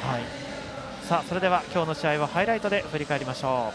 はい、さあそれでは今日の試合をハイライトで振り返りましょ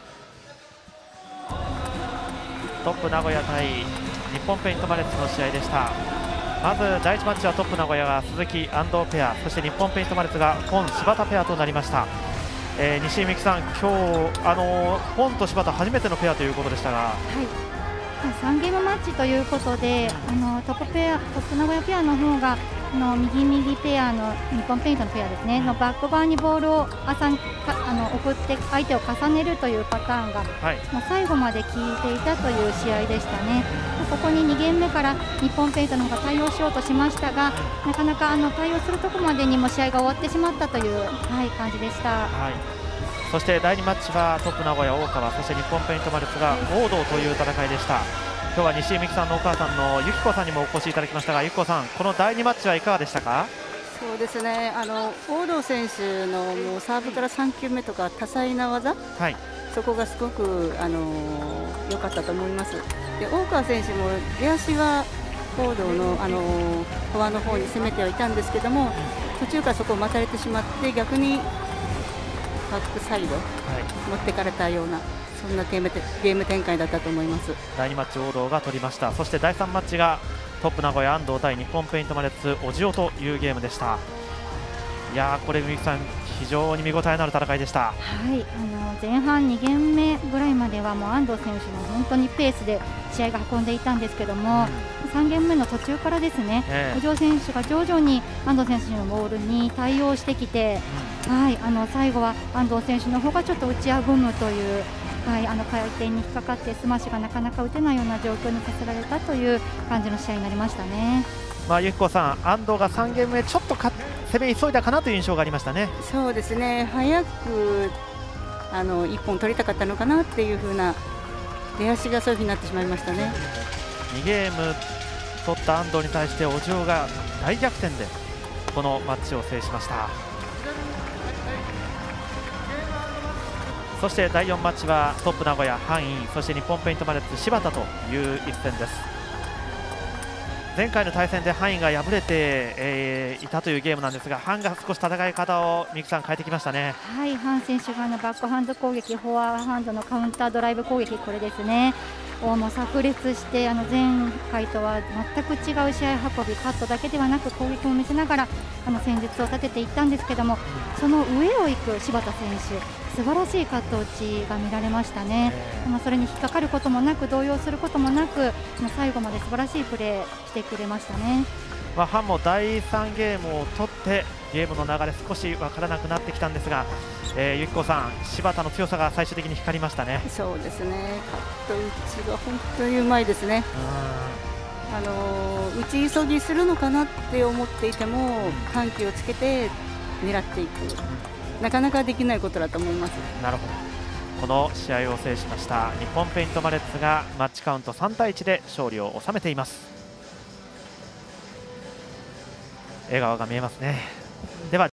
う。トップ名古屋対日本ペイントマレッツの試合でした。まず第1マッチはトップ名古屋が鈴木安藤ペア、そして日本ペイントマレッツが本柴田ペアとなりました。西井美樹さん、今日本と柴田初めてのペアということでしたが、 はい、3ゲームマッチということでトップ名古屋ペアの方が右ペアの日本ペイントのペアですねのバック側にボールを送って相手を重ねるというパターンが、はい、最後まで効いていたという試合でしたね。ここに2ゲーム目から日本ペイントの方が対応しようとしましたが、なかなか対応するところまでにも試合が終わってしまったという、感じでした。はい、 そして第2マッチはトップ名古屋大川、そして日本ペイントマレッツが王道という戦いでした。今日は西井美樹さんのお母さんのゆきこさんにもお越しいただきましたが、ゆきこさん、この第2マッチはいかがでしたか？ そうですね、王道選手のもうサーブから3球目とか多彩な技、はい、そこがすごく良かったと思います。で大川選手も出足は王道のフォアの方に攻めてはいたんですけども、途中からそこを待たれてしまって逆にバックサイド、持ってかれたようなそんなゲーム展開だったと思います。 第2マッチ王道が取りました。そして第3マッチがトップ名古屋安藤対日本ペイントマレッツ小塩というゲームでした。いやー、これみゆきさん、非常に見応えのある戦いでした。 はい、前半2ゲーム目ぐらいまではもう安藤選手の本当にペースで試合が運んでいたんですけども、3ゲーム目の途中からですね、小塩選手が徐々に安藤選手のボールに対応してきて、最後は安藤選手の方がちょっと打ちあぐむという、回転に引っかかってスマッシュがなかなか打てないような状況にさせられたという感じの試合になりましたね。 ゆきこさん、安藤が3ゲーム目ちょっと攻め急いだかなという印象がありましたね。 そうですね、早く1本取りたかったのかなっていう風な出足がそういう風になってしまいましたね。 2ゲーム取った安藤に対して小塩が大逆転でこのマッチを制しました。そして第4マッチはトップ名古屋ハンイン、そして日本ペイントマレッツ柴田という一戦です。前回の対戦でハンインが敗れて、いたというゲームなんですが、ハンが少し戦い方をみゆきさん変えてきましたね。 はい、ハン選手がバックハンド攻撃、フォアハンドのカウンタードライブ攻撃、これですねを炸裂して、前回とは全く違う試合運び、カットだけではなく攻撃も見せながら戦術を立てていったんですけども、その上を行く柴田選手、素晴らしいカット打ちが見られましたね。それに引っかかることもなく、動揺することもなく、最後まで素晴らしいプレーしてくれましたね。 ハンも第3ゲームを取ってゲームの流れ少し分からなくなってきたんですが、ゆきこさん、柴田の強さが最終的に光りましたね。 そうですね、カット打ちが本当にうまいですね。打ち急ぎするのかなって思っていても緩急をつけて狙っていく、なかなかできないことだと思います。 なるほど、この試合を制しました日本ペイントマレッツがマッチカウント3対1で勝利を収めています。笑顔が見えますね。では